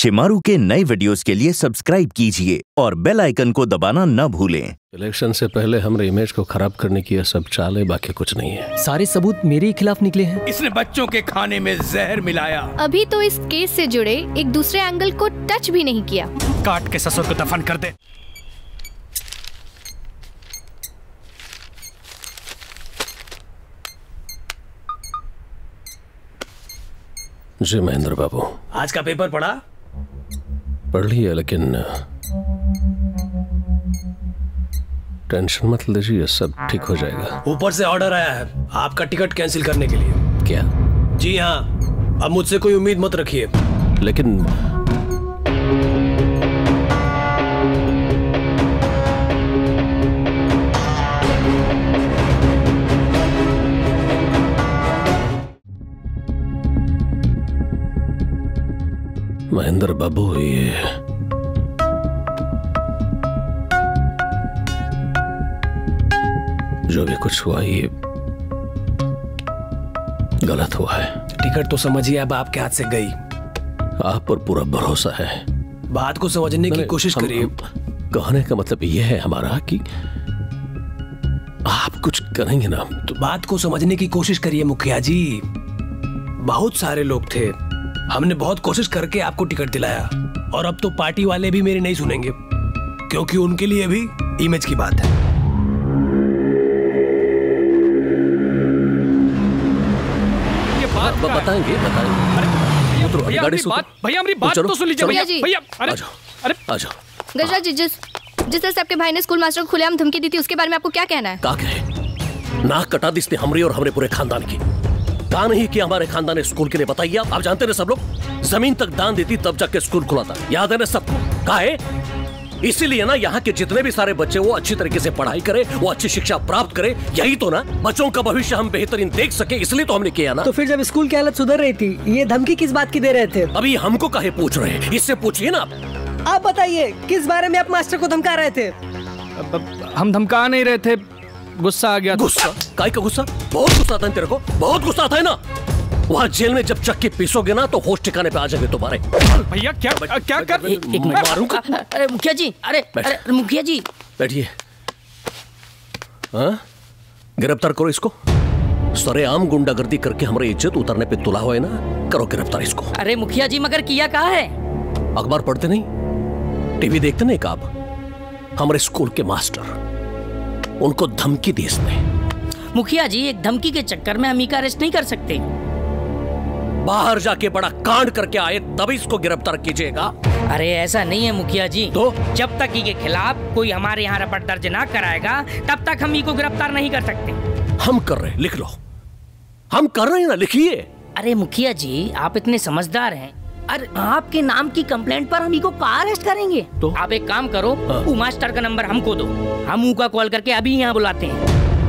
शिमारू के नए वीडियोस के लिए सब्सक्राइब कीजिए और बेल आइकन को दबाना न भूलें। इलेक्शन से पहले हमारे इमेज को खराब करने की यह सब चाल है, बाकी कुछ नहीं है। सारे सबूत मेरे खिलाफ निकले हैं। इसने बच्चों के खाने में जहर मिलाया। अभी तो इस केस से जुड़े एक दूसरे एंगल को टच भी नहीं किया। काट के ससुर को दफन कर दे। जी महेंद्र बाबू, आज का पेपर पढ़ा? पढ़ लिया, लेकिन टेंशन मत लीजिए, सब ठीक हो जाएगा। ऊपर से ऑर्डर आया है आपका टिकट कैंसिल करने के लिए। क्या? जी हाँ, अब मुझसे कोई उम्मीद मत रखिए। लेकिन महेंद्र बाबू, ये जो भी कुछ हुआ ये गलत हुआ है। टिकट तो समझिए अब आपके हाथ से गई। आप पर पूरा भरोसा है। बात को समझने की कोशिश करिए। कहने का मतलब यह है हमारा कि आप कुछ करेंगे ना तो बात को समझने की कोशिश करिए मुखिया जी। बहुत सारे लोग थे, हमने बहुत कोशिश करके आपको टिकट दिलाया, और अब तो पार्टी वाले भी मेरी नहीं सुनेंगे, क्योंकि उनके लिए भी इमेज की बात है। ये बात बताएंगे। भैया हमारी बात तो सुन लीजिए। भैया आ जाओ। गजराज जी, जिस तरह से आपके भाई ने स्कूल मास्टर को खुलेआम धमकी दी थी, उसके बारे में आपको क्या कहना है? क्या कहे? नाक कटा दी इसने हमरी और हमारे पूरे खानदान की। कहा नहीं कि हमारे खानदान ने स्कूल के लिए बताइए। आप जानते ना, सब लोग जमीन तक दान देती तब जाके स्कूल खुला था। याद है ना सबको? कहा है? इसीलिए ना यहाँ के जितने भी सारे बच्चे वो अच्छी तरीके से पढ़ाई करे, वो अच्छी शिक्षा प्राप्त करे। यही तो ना, बच्चों का भविष्य हम बेहतरीन देख सके, इसलिए तो हमने किया ना। तो फिर जब स्कूल की हालत सुधर रही थी, ये धमकी किस बात की दे रहे थे? अभी हमको काहे पूछ रहे हैं? इससे पूछिए ना आप बताइए, किस बारे में आप मास्टर को धमका रहे थे? हम धमका नहीं रहे थे, गुस्सा आ गया। गुस्सा? काय का गुस्सा? बहुत गुस्सा आता है तेरे को, बहुत गुस्सा आता है ना। वहाँ जेल में जब चक्के पीसोगे ना तो होश ठिकाने पे आ जाएंगे तुम्हारे। भैया क्या कर? एक मिनट मारूंगा। अरे मुखिया जी, अरे मुखिया जी बैठिए। हाँ, गिरफ्तार करो इसको। सरेआम गुंडागर्दी करके हमारी इज्जत उतारने पे तुला हुआ है ना, करो गिरफ्तार इसको। अरे मुखिया जी, मगर किया कहाँ है? अखबार पढ़ते नहीं, टीवी देखते नहीं? आप हमारे स्कूल के मास्टर, उनको धमकी दी इसने। मुखिया जी, एक धमकी के चक्कर में हम ही का अरेस्ट नहीं कर सकते। बाहर जाके बड़ा कांड करके आए तभी इसको गिरफ्तार कीजिएगा। अरे ऐसा नहीं है मुखिया जी, तो जब तक के खिलाफ कोई हमारे यहाँ रिपोर्ट दर्ज ना कराएगा तब तक हम ही को गिरफ्तार नहीं कर सकते। हम कर रहे हैं, लिख लो। हम कर रहे हैं ना, लिखिए। अरे मुखिया जी, आप इतने समझदार हैं। अरे आपके नाम की कंप्लेंट पर हम ही को कहाँ अरेस्ट करेंगे? तो आप एक काम करो, वो मास्टर का नंबर हमको दो, हम उनका कॉल करके अभी यहाँ बुलाते हैं।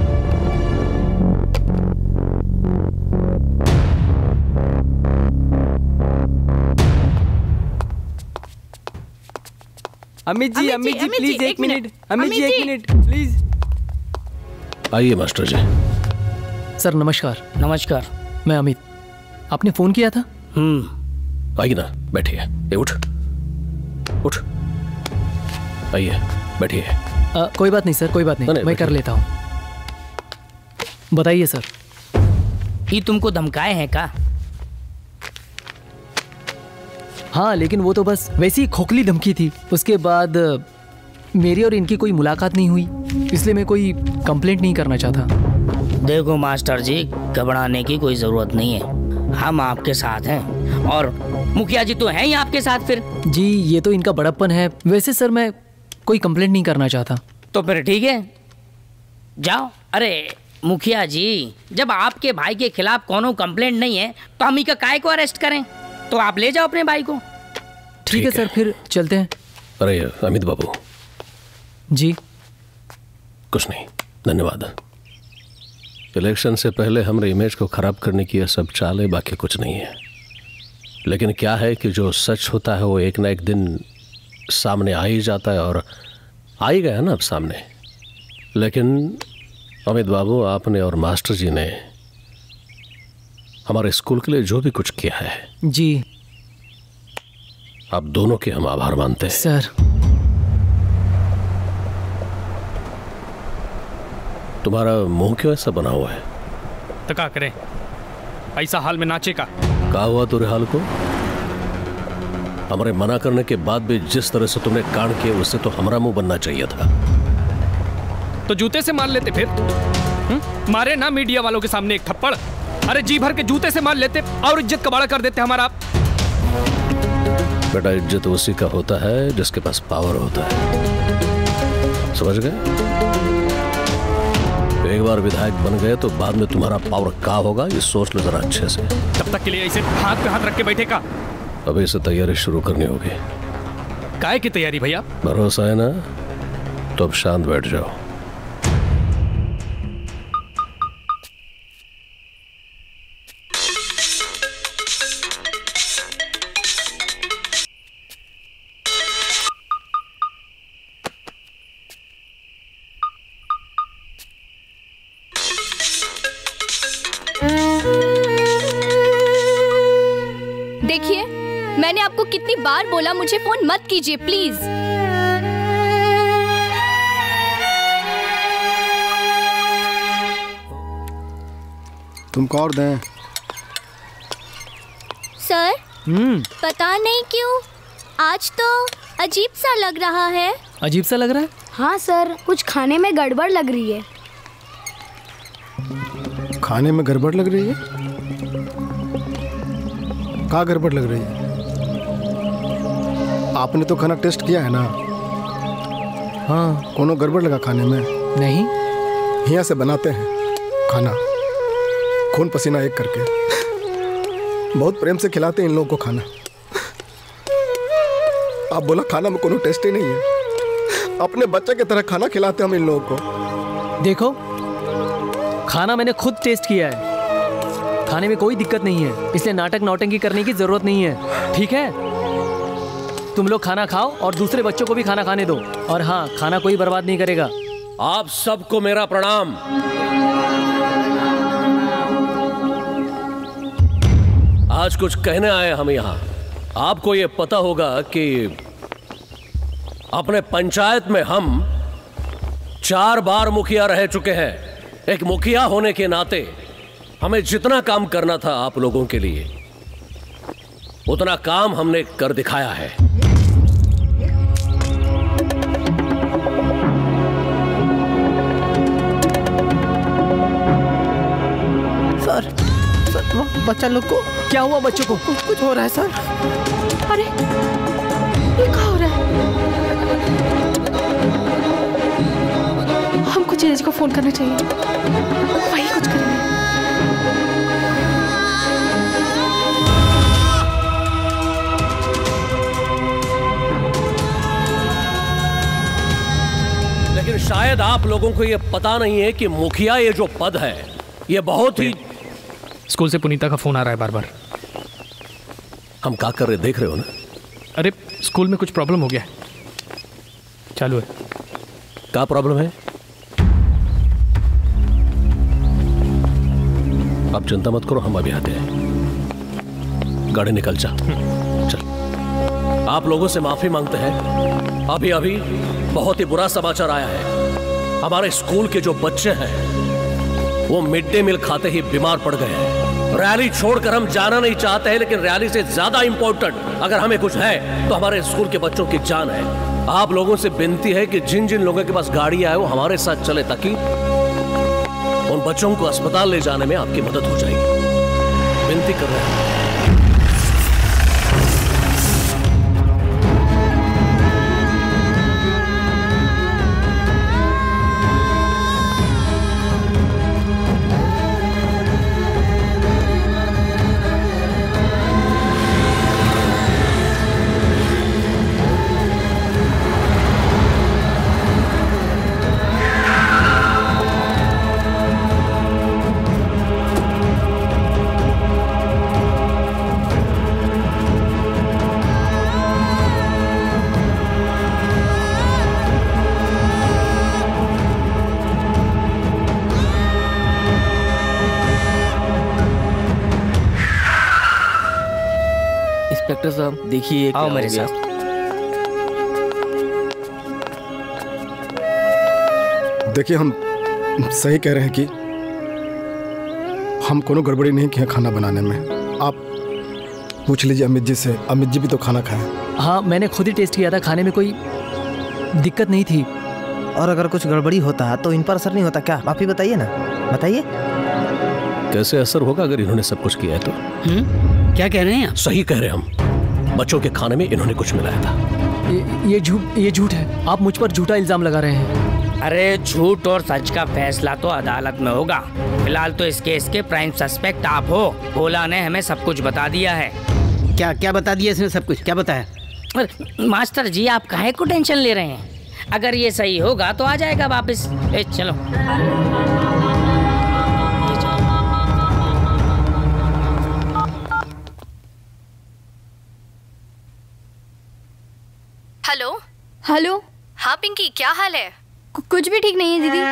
अमित जी प्लीज एक मिनट। अमित जी एक मिनट प्लीज। आइए मास्टर जी। सर नमस्कार। नमस्कार, मैं अमित। आपने फोन किया था? आइए ना, बैठिए। ये उठ। आइए बैठिए। कोई बात नहीं सर, कोई बात नहीं, मैं कर लेता हूँ। बताइए सर। ये तुमको धमकाए हैं का? हाँ, लेकिन वो तो बस वैसी ही खोखली धमकी थी। उसके बाद मेरी और इनकी कोई मुलाकात नहीं हुई, इसलिए मैं कोई कंप्लेंट नहीं करना चाहता। देखो मास्टर जी, घबराने की कोई जरूरत नहीं है, हम आपके साथ हैं, और मुखिया जी तो हैं ही आपके साथ। फिर जी, ये तो इनका बड़प्पन है। वैसे सर मैं कोई कंप्लेंट नहीं करना चाहता। तो फिर ठीक है, जाओ। अरे मुखिया जी, जब आपके भाई के खिलाफ कोनो कंप्लेंट नहीं है तो हम ही का काय को अरेस्ट करें? तो आप ले जाओ अपने भाई को। ठीक है सर, फिर चलते हैं। अरे अमित बाबू जी। कुछ नहीं, धन्यवाद। इलेक्शन से पहले हमारे इमेज को खराब करने की यह सब चाल है, बाकी कुछ नहीं है। लेकिन क्या है कि जो सच होता है वो एक ना एक दिन सामने आ ही जाता है, और आ ही गया ना अब सामने। लेकिन अमित बाबू, आपने और मास्टर जी ने हमारे स्कूल के लिए जो भी कुछ किया है जी, आप दोनों के हम आभार मानते हैं। सर तुम्हारा मुंह क्यों ऐसा बना हुआ है? तो क्या करें, ऐसा हाल में नाचे का। क्या हुआ तुरे हाल को? हमारे मना करने के बाद भी जिस तरह से तुमने कांड किए उससे तो हमारा मुंह बनना चाहिए था। तो जूते से मार लेते फिर। मारे ना मीडिया वालों के सामने एक थप्पड़, अरे जी भर के जूते से मार लेते और इज्जत कबाड़ा कर देते हमारा। बेटा इज्जत उसी का होता है जिसके पास पावर होता है, समझ गए? एक बार विधायक बन गए तो बाद में तुम्हारा पावर क्या होगा ये सोच लो जरा अच्छे से। तब तक के लिए ऐसे हाथ पे हाथ रख के बैठे का? अभी से तैयारी शुरू करनी होगी। काय की तैयारी भैया? भरोसा है ना? तो अब शांत बैठ जाओ। देखिए, मैंने आपको कितनी बार बोला मुझे फोन मत कीजिए प्लीज। तुमको और दें? सर पता नहीं क्यों आज तो अजीब सा लग रहा है। अजीब सा लग रहा है? हाँ सर, कुछ खाने में गड़बड़ लग रही है। खाने में गड़बड़ लग रही है? क्या गड़बड़ लग रही है? आपने तो खाना टेस्ट किया है ना? हाँ। कोनो गड़बड़ लगा खाने में? नहीं। यहाँ से बनाते हैं खाना, खून पसीना एक करके, बहुत प्रेम से खिलाते हैं इन लोगों को खाना। आप बोला खाना में कोनो टेस्ट ही नहीं है। अपने बच्चे की तरह खाना खिलाते हम इन लोगों को। देखो, खाना मैंने खुद टेस्ट किया है, खाने में कोई दिक्कत नहीं है, इसलिए नाटक नौटंकी करने की जरूरत नहीं है, ठीक है? तुम लोग खाना खाओ और दूसरे बच्चों को भी खाना खाने दो। और हाँ, खाना कोई बर्बाद नहीं करेगा। आप सबको मेरा प्रणाम। आज कुछ कहने आए हम यहाँ। आपको ये पता होगा कि अपने पंचायत में हम 4 बार मुखिया रह चुके हैं। एक मुखिया होने के नाते हमें जितना काम करना था आप लोगों के लिए, उतना काम हमने कर दिखाया है। सर बच्चा लोग को क्या हुआ? बच्चों को कुछ हो रहा है सर। अरे ये क्या हो रहा है? हमको जीजा जी को फोन करना चाहिए, वही कुछ करेंगे। लेकिन शायद आप लोगों को यह पता नहीं है कि मुखिया ये जो पद है ये बहुत ही। स्कूल से पुनीता का फोन आ रहा है बार बार। हम क्या कर रहे देख रहे हो ना? अरे स्कूल में कुछ प्रॉब्लम हो गया है, चालू है। क्या प्रॉब्लम है? आप चिंता मत करो, हम अभी आते हैं। गाड़ी निकल जा, चल। आप लोगों से माफी मांगते हैं। अभी अभी बहुत ही बुरा समाचार आया है। हमारे स्कूल के जो बच्चे हैं वो मिड डे मील खाते ही बीमार पड़ गए हैं। रैली छोड़कर हम जाना नहीं चाहते हैं, लेकिन रैली से ज्यादा इंपॉर्टेंट अगर हमें कुछ है तो हमारे स्कूल के बच्चों की जान है। आप लोगों से विनती है कि जिन जिन लोगों के पास गाड़ियां है वो हमारे साथ चले, ताकि उन बच्चों को अस्पताल ले जाने में आपकी मदद हो जाएगी। विनती कर रहे हैं। देखिए आओ मेरे साथ। देखिए हम सही कह रहे हैं कि हम कोनो गड़बड़ी नहीं किए खाना बनाने में। आप पूछ लीजिए अमित जी से, अमित जी भी तो खाना खाए। हाँ, मैंने खुद ही टेस्ट किया था, खाने में कोई दिक्कत नहीं थी। और अगर कुछ गड़बड़ी होता है तो इन पर असर नहीं होता क्या? आप ही बताइए ना, बताइए। कैसे असर होगा अगर इन्होंने सब कुछ किया है तो? क्या कह रहे हैं आप? सही कह रहे हैं हम। बच्चों के खाने में इन्होंने कुछ मिलाया था। ये झूठ है। आप मुझ पर झूठा इल्जाम लगा रहे हैं। अरे झूठ और सच का फैसला तो अदालत में होगा। फिलहाल तो इस केस के प्राइम सस्पेक्ट आप हो। भोला ने हमें सब कुछ बता दिया है। क्या क्या बता दिया इसने? सब कुछ क्या बताया? मास्टर जी, आप काहे को टेंशन ले रहे हैं? अगर ये सही होगा तो आ जाएगा वापस। चलो। हेलो। हेलो। हाँ पिंकी, क्या हाल है? कुछ भी ठीक नहीं है दीदी।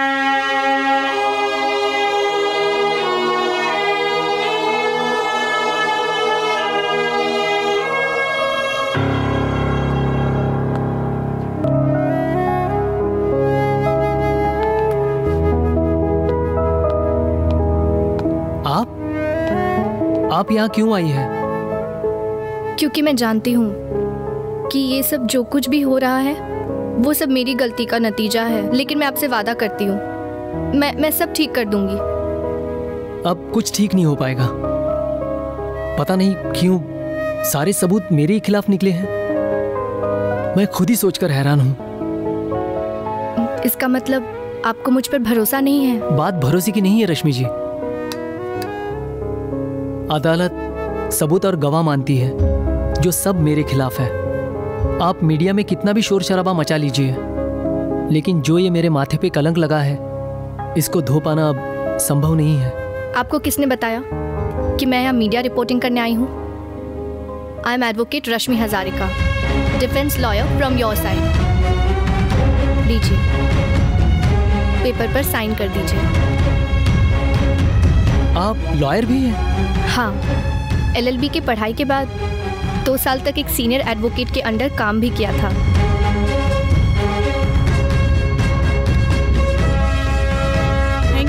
आप यहाँ क्यों आई है? क्योंकि मैं जानती हूँ कि ये सब जो कुछ भी हो रहा है वो सब मेरी गलती का नतीजा है। लेकिन मैं आपसे वादा करती हूँ मैं सब ठीक कर दूंगी। अब कुछ ठीक नहीं हो पाएगा। पता नहीं क्यों सारे सबूत मेरे ही खिलाफ निकले हैं। मैं खुद ही सोचकर हैरान हूँ। इसका मतलब आपको मुझ पर भरोसा नहीं है? बात भरोसे की नहीं है रश्मि जी। अदालत सबूत और गवाह मानती है जो सब मेरे खिलाफ है। आप मीडिया में कितना भी शोर शराबा मचा लीजिए, लेकिन जो ये मेरे माथे पे कलंक लगा है इसको धो पाना अब संभव नहीं है। आपको किसने बताया कि मैं यहाँ मीडिया रिपोर्टिंग करने आई हूँ? I am advocate Rashmi Hazarika, defence lawyer from your side. लीजिए, पेपर पर साइन कर दीजिए। आप लॉयर भी हैं? हाँ, LLB की पढ़ाई के बाद 2 साल तक एक सीनियर एडवोकेट के अंडर काम भी किया था। Thank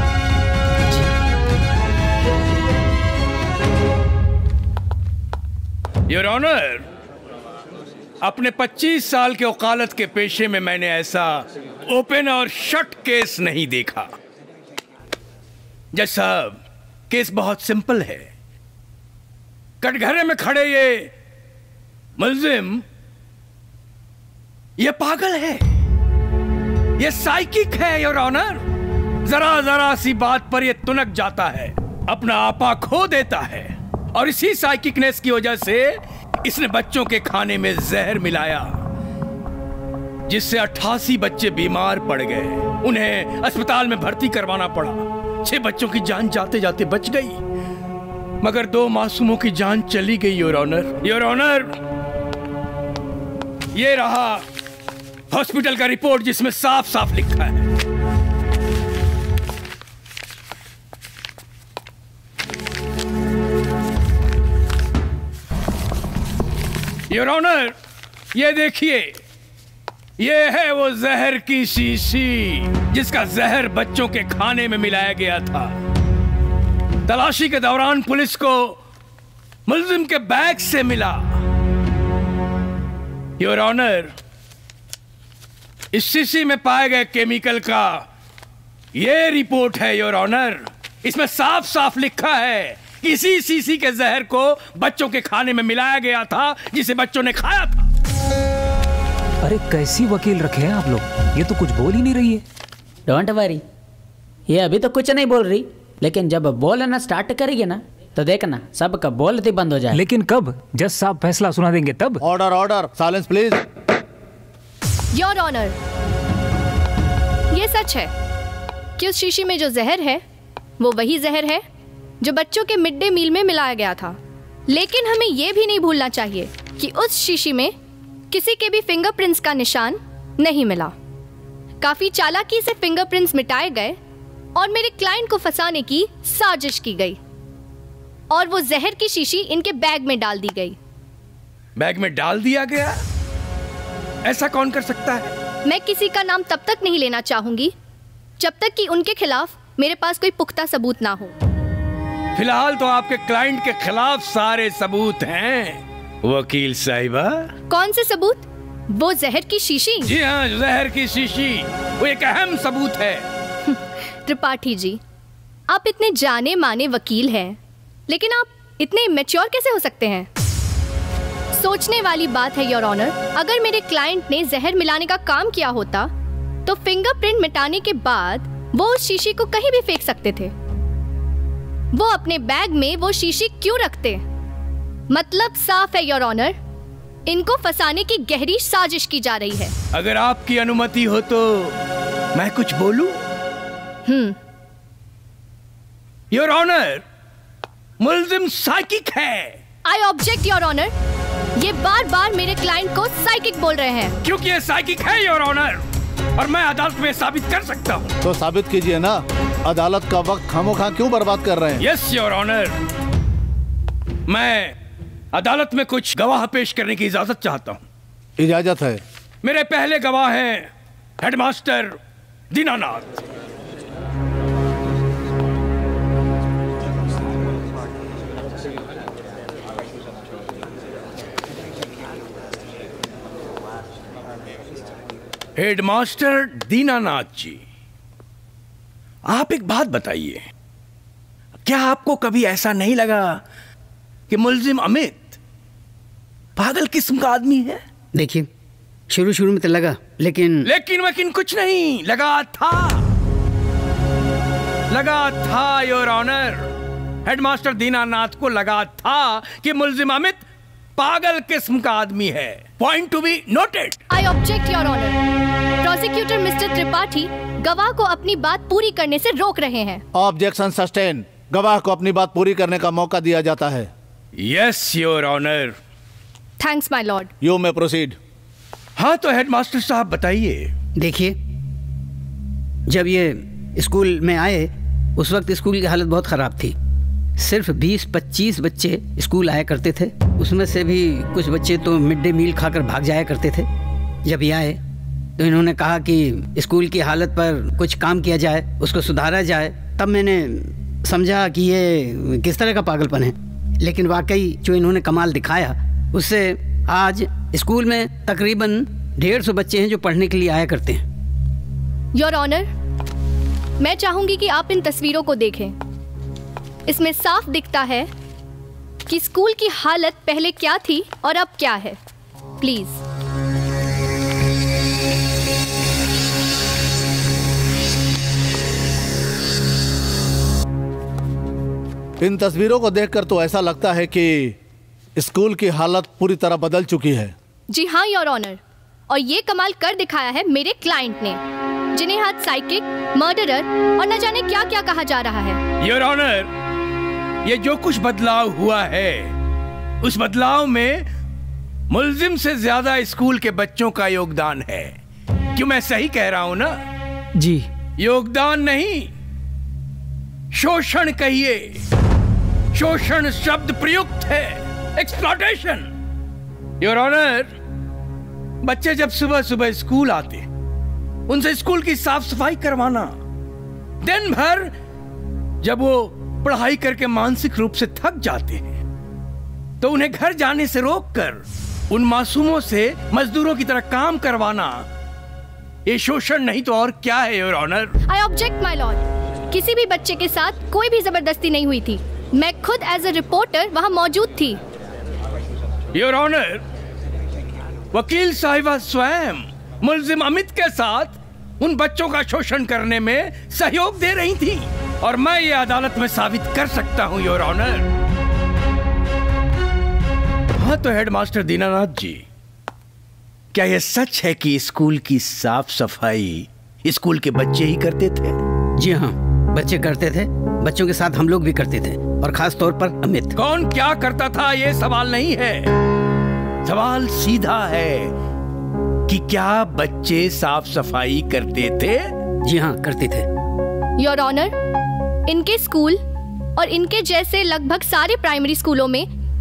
you. योर ऑनर, अपने 25 साल के वकालत के पेशे में मैंने ऐसा ओपन और शट केस नहीं देखा। जज साहब, केस बहुत सिंपल है। कटघरे में खड़े ये मुल्जिम ये पागल है, ये साइकिक है योर ऑनर। जरा जरा सी बात पर ये तुनक जाता है, अपना आपा खो देता है, और इसी साइकिकनेस की वजह से इसने बच्चों के खाने में जहर मिलाया, जिससे 88 बच्चे बीमार पड़ गए। उन्हें अस्पताल में भर्ती करवाना पड़ा। 6 बच्चों की जान जाते जाते बच गई, मगर 2 मासूमों की जान चली गई योर ऑनर। योर ऑनर, ये रहा हॉस्पिटल का रिपोर्ट जिसमें साफ साफ लिखा है। योर ऑनर, ये देखिए, ये है वो जहर की शीशी जिसका जहर बच्चों के खाने में मिलाया गया था। तलाशी के दौरान पुलिस को मुल्जिम के बैग से मिला। योर ऑनर, इस शीशी में पाए गए केमिकल का ये रिपोर्ट है योर ऑनर। इसमें साफ साफ लिखा है कि इसी शीशी के जहर को बच्चों के खाने में मिलाया गया था जिसे बच्चों ने खाया था। अरे कैसी वकील रखे हैं आप लोग, ये तो कुछ बोल ही नहीं रही है। डोंट वरी, ये अभी तो कुछ नहीं बोल रही, लेकिन जब बोलना स्टार्ट करेगी ना तो देखना सबका बोलते बंद हो जाए। लेकिन कब? जज साहब फैसला सुना देंगे तब। Order order, silence please. Your honour, ये सच है कि उस शीशी में जो जहर है वो वही जहर है जो बच्चों के मिड डे मील में मिलाया गया था। लेकिन हमें ये भी नहीं भूलना चाहिए कि उस शीशी में किसी के भी फिंगरप्रिंट्स का निशान नहीं मिला। काफी चालाकी से फिंगरप्रिंट्स मिटाए गए और मेरे क्लाइंट को फंसाने की साजिश की गई और वो जहर की शीशी इनके बैग में डाल दी गई। बैग में डाल दिया गया। ऐसा कौन कर सकता है? मैं किसी का नाम तब तक नहीं लेना चाहूंगी जब तक कि उनके खिलाफ मेरे पास कोई पुख्ता सबूत ना हो। फिलहाल तो आपके क्लाइंट के खिलाफ सारे सबूत हैं वकील साहिबा। कौन से सबूत? वो जहर की शीशी? जी हाँ, जहर की शीशी वो एक अहम सबूत है। त्रिपाठी जी, आप इतने जाने माने वकील हैं, लेकिन आप इतने इमेच्योर कैसे हो सकते हैं? सोचने वाली बात है योर ऑनर। अगर मेरे क्लाइंट ने जहर मिलाने का काम किया होता तो फिंगरप्रिंट मिटाने के बाद वो उस शीशी को कहीं भी फेंक सकते थे। वो अपने बैग में वो शीशी क्यों रखते? मतलब साफ है योर ऑनर, इनको फंसाने की गहरी साजिश की जा रही है। अगर आपकी अनुमति हो तो मैं कुछ बोलूं? योर ऑनर, मुल्जिम साइकिक है। I object your honour. ये बार बार मेरे क्लाइंट को साइकिक बोल रहे हैं। क्योंकि ये साइकिक है योर ऑनर, और मैं अदालत में साबित कर सकता हूँ। तो साबित कीजिए ना, अदालत का वक्त खामोखा क्यों बर्बाद कर रहे हैं? यस योर ऑनर, मैं अदालत में कुछ गवाह पेश करने की इजाजत चाहता हूँ। इजाजत है। मेरे पहले गवाह हैं हेडमास्टर दीनानाथ। हेडमास्टर दीनानाथ जी, आप एक बात बताइए, क्या आपको कभी ऐसा नहीं लगा कि मुल्जिम अमित पागल किस्म का आदमी है? देखिए, शुरू में तो लगा, लेकिन कुछ नहीं लगा था योर ऑनर। हेडमास्टर दीनानाथ को लगा था कि मुल्जिम अमित पागल किस्म का आदमी है। Point to be noted. I object your honour. Prosecutor mister Tripathi गवाह को अपनी बात पूरी करने से रोक रहे हैं। Objection sustain. गवाह को अपनी बात पूरी करने का मौका दिया जाता है। Yes your honour. Thanks my lord. You may proceed. हाँ तो हेडमास्टर साहब बताइए। देखिए, जब ये स्कूल में आए उस वक्त स्कूल की हालत बहुत खराब थी। सिर्फ 20-25 बच्चे स्कूल आया करते थे, उसमें से भी कुछ बच्चे तो मिड डे मील खाकर भाग जाया करते थे। जब ये आए तो इन्होंने कहा कि स्कूल की हालत पर कुछ काम किया जाए, उसको सुधारा जाए। तब मैंने समझा कि ये किस तरह का पागलपन है, लेकिन वाकई जो इन्होंने कमाल दिखाया उससे आज स्कूल में तकरीबन 150 बच्चे हैं जो पढ़ने के लिए आया करते हैं। योर ऑनर, मैं चाहूंगी कि आप इन तस्वीरों को देखें। इसमें साफ दिखता है कि स्कूल की हालत पहले क्या थी और अब क्या है। प्लीज। इन तस्वीरों को देखकर तो ऐसा लगता है कि स्कूल की हालत पूरी तरह बदल चुकी है। जी हाँ योर ऑनर, और ये कमाल कर दिखाया है मेरे क्लाइंट ने, जिन्हें आज साइकिक, मर्डरर और न जाने क्या क्या कहा जा रहा है। योर ऑनर, ये जो कुछ बदलाव हुआ है उस बदलाव में मुल्जिम से ज्यादा स्कूल के बच्चों का योगदान है। क्यों मैं सही कह रहा हूं ना? जी। योगदान नहीं, शोषण कहिए। शोषण शब्द प्रयुक्त है, एक्सप्लॉयटेशन। योर ऑनर, बच्चे जब सुबह सुबह स्कूल आते, उनसे स्कूल की साफ सफाई करवाना, दिन भर जब वो पढ़ाई करके मानसिक रूप से थक जाते हैं तो उन्हें घर जाने से रोककर उन मासूमों से मजदूरों की तरह काम करवाना, ये शोषण नहीं तो और क्या है your honour. I object my lord. किसी भी बच्चे के साथ कोई भी जबरदस्ती नहीं हुई थी। मैं खुद एज ए रिपोर्टर वहां मौजूद थी। योर ऑनर, वकील साहिबा स्वयं मुल्जिम अमित के साथ उन बच्चों का शोषण करने में सहयोग दे रही थी, और मैं ये अदालत में साबित कर सकता हूं योर ऑनर। हाँ तो हेडमास्टर दीनानाथ जी, क्या यह सच है कि स्कूल की साफ सफाई स्कूल के बच्चे ही करते थे? जी हाँ, बच्चे करते थे। बच्चों के साथ हम लोग भी करते थे, और खास तौर पर अमित। कौन क्या करता था ये सवाल नहीं है, सवाल सीधा है कि क्या बच्चे साफ सफाई करते थे? जी हाँ, करते थे। योर ऑनर, इनके स्कूल और इनके जैसे लगभग सारे प्राइमरी स्कूलों में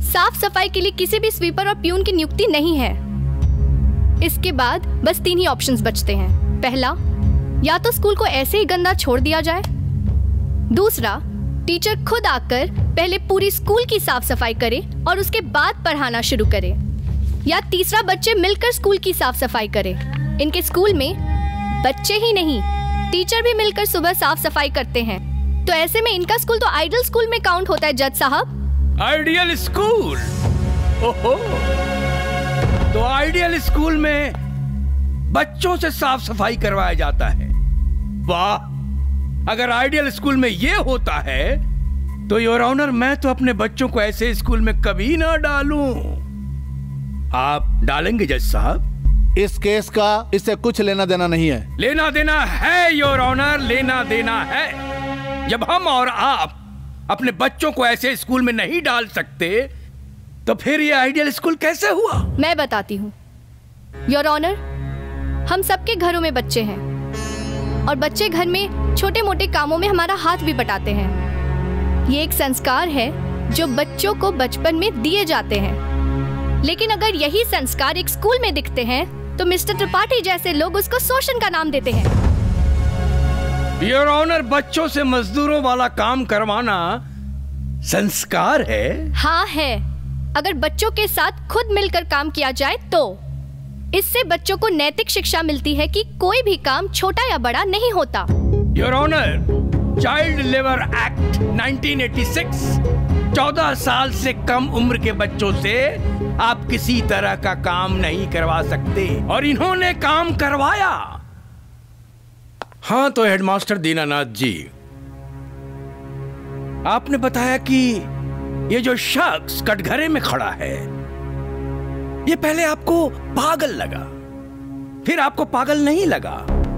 साफ सफाई के लिए किसी भी स्वीपर और प्यून की नियुक्ति नहीं है। इसके बाद बस 3 ही ऑप्शंस बचते हैं। पहला, या तो स्कूल को ऐसे ही गंदा छोड़ दिया जाए। दूसरा, टीचर खुद आकर पहले पूरी स्कूल की साफ सफाई करे और उसके बाद पढ़ाना शुरू करे। या तीसरा, बच्चे मिलकर स्कूल की साफ सफाई करें। इनके स्कूल में बच्चे ही नहीं, टीचर भी मिलकर सुबह साफ सफाई करते हैं। तो ऐसे में इनका स्कूल तो आइडियल स्कूल में काउंट होता है जज साहब। Ideal school? ओहो, तो आइडियल स्कूल में बच्चों से साफ सफाई करवाया जाता है। वाह, अगर आइडियल स्कूल में ये होता है तो योर ऑनर मैं तो अपने बच्चों को ऐसे स्कूल में कभी ना डालूं। आप डालेंगे जज साहब? इस केस का इससे कुछ लेना देना नहीं है। लेना देना है योर ऑनर, लेना देना है। जब हम और आप अपने बच्चों को ऐसे स्कूल में नहीं डाल सकते तो फिर ये आइडियल स्कूल कैसे हुआ? मैं बताती हूँ योर ऑनर। हम सबके घरों में बच्चे हैं और बच्चे घर में छोटे मोटे कामों में हमारा हाथ भी बटाते हैं। ये एक संस्कार है जो बच्चों को बचपन में दिए जाते हैं। लेकिन अगर यही संस्कार एक स्कूल में दिखते हैं तो मिस्टर त्रिपाठी जैसे लोग उसको शोषण का नाम देते हैं। योर ऑनर, बच्चों से मजदूरों वाला काम करवाना संस्कार है? हाँ है। अगर बच्चों के साथ खुद मिलकर काम किया जाए तो इससे बच्चों को नैतिक शिक्षा मिलती है कि कोई भी काम छोटा या बड़ा नहीं होता। Your honour, child labour act 1986 14 साल से कम उम्र के बच्चों से आप किसी तरह का काम नहीं करवा सकते और इन्होंने काम करवाया। हाँ तो हेडमास्टर दीनानाथ जी, आपने बताया कि ये जो शख्स कटघरे में खड़ा है ये पहले आपको पागल लगा, फिर आपको पागल नहीं लगा,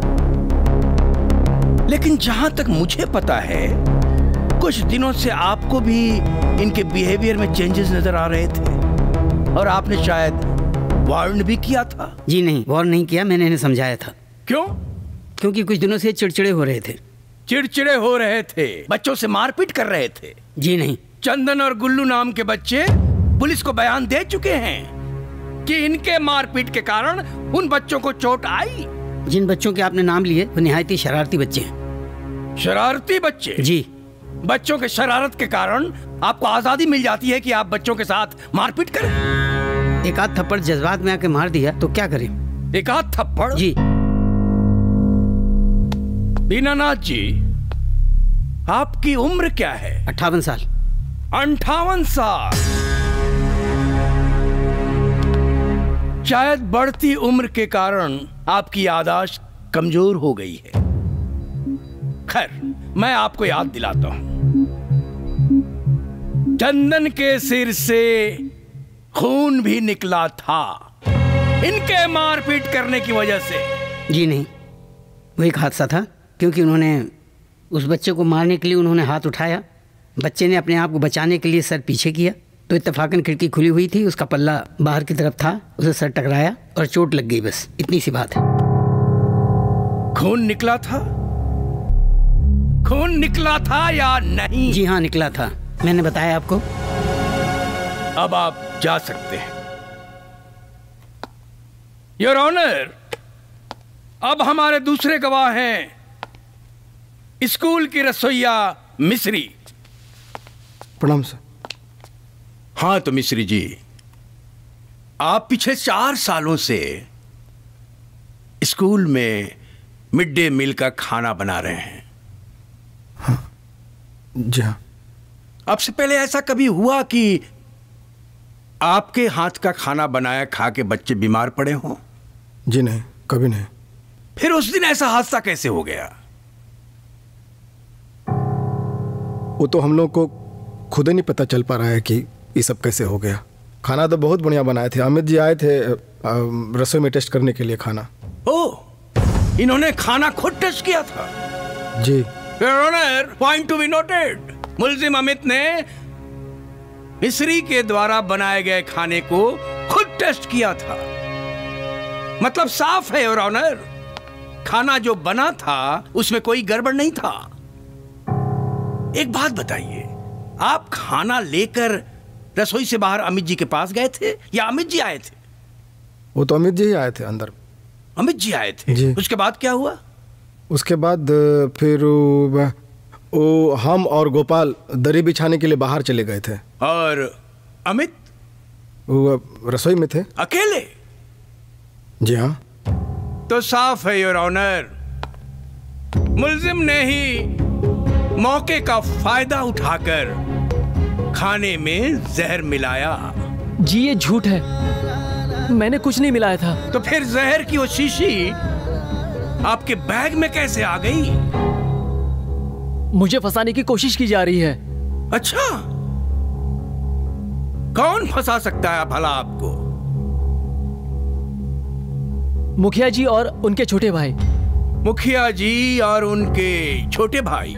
लेकिन जहां तक मुझे पता है कुछ दिनों से आपको भी इनके बिहेवियर में चेंजेस नजर आ रहे थे और आपने शायद वार्न भी किया था। जी नहीं, वार्न नहीं किया, मैंने इन्हें समझाया था। क्यों? क्योंकि कुछ दिनों से चिड़चिड़े हो रहे थे। चिड़चिड़े हो रहे थे? बच्चों से मारपीट कर रहे थे? जी नहीं। चंदन और गुल्लू नाम के बच्चे पुलिस को बयान दे चुके हैं कि इनके मारपीट के कारण उन बच्चों को चोट आई। जिन बच्चों के आपने नाम लिए वो निहायत ही शरारती बच्चे हैं। शरारती बच्चे? जी। बच्चों के शरारत के कारण आपको आजादी मिल जाती है कि आप बच्चों के साथ मारपीट करें? एक आध थप्पड़ जज्बात में आके मार दिया तो क्या करें? एक आध थप्पड़? जी। दीनानाथ जी, आपकी उम्र क्या है? 58 साल। 58 साल? शायद बढ़ती उम्र के कारण आपकी याददाश्त कमजोर हो गई है। खैर, मैं आपको याद दिलाता हूं, चंदन के सिर से खून भी निकला था इनके मारपीट करने की वजह से। जी नहीं, वो एक हादसा था, क्योंकि उन्होंने उस बच्चे को मारने के लिए उन्होंने हाथ उठाया, बच्चे ने अपने आप को बचाने के लिए सर पीछे किया तो इत्तेफाकन खिड़की खुली हुई थी, उसका पल्ला बाहर की तरफ था, उसे सर टकराया और चोट लग गई, बस इतनी सी बात है। खून निकला था? खून निकला था या नहीं? जी हाँ, निकला था, मैंने बताया आपको। अब आप जा सकते हैं। योर ऑनर, अब हमारे दूसरे गवाह हैं स्कूल की रसोइया मिश्री। प्रणाम सर। हाँ तो मिश्री जी, आप पिछले 4 सालों से स्कूल में मिड डे मील का खाना बना रहे हैं। हाँ जी हाँ। अब से पहले ऐसा कभी हुआ कि आपके हाथ का खाना बनाया खा के बच्चे बीमार पड़े हों? जी नहीं, कभी नहीं। फिर उस दिन ऐसा हादसा कैसे हो गया? वो तो हम लोग को खुद ही नहीं पता चल पा रहा है कि ये सब कैसे हो गया। खाना तो बहुत बढ़िया बनाए थे, अमित जी आए थे रसोई में टेस्ट करने के लिए खाना। ओह, इन्होंने खाना खुद टेस्ट किया था? जी। Your honour, point to be noted, मुल्जिम अमित ने मिश्री के द्वारा बनाए गए खाने को खुद टेस्ट किया था। मतलब साफ है योर ऑनर, खाना जो बना था उसमें कोई गड़बड़ नहीं था। एक बात बताइए, आप खाना लेकर रसोई से बाहर अमित जी के पास गए थे या अमित जी आए थे? वो तो अमित जी ही आए थे अंदर। अमित जी आए थे जी। उसके बाद क्या हुआ? उसके बाद फिर वो हम और गोपाल दरी बिछाने के लिए बाहर चले गए थे। और अमित? वो रसोई में थे अकेले? जी हाँ। तो साफ है योर ऑनर, मुल्जिम ने ही मौके का फायदा उठाकर खाने में जहर मिलाया। जी ये झूठ है, मैंने कुछ नहीं मिलाया था। तो फिर जहर की वो शीशी आपके बैग में कैसे आ गई? मुझे फंसाने की कोशिश की जा रही है। अच्छा, कौन फंसा सकता है भला आपको? मुखिया जी और उनके छोटे भाई। मुखिया जी और उनके छोटे भाई?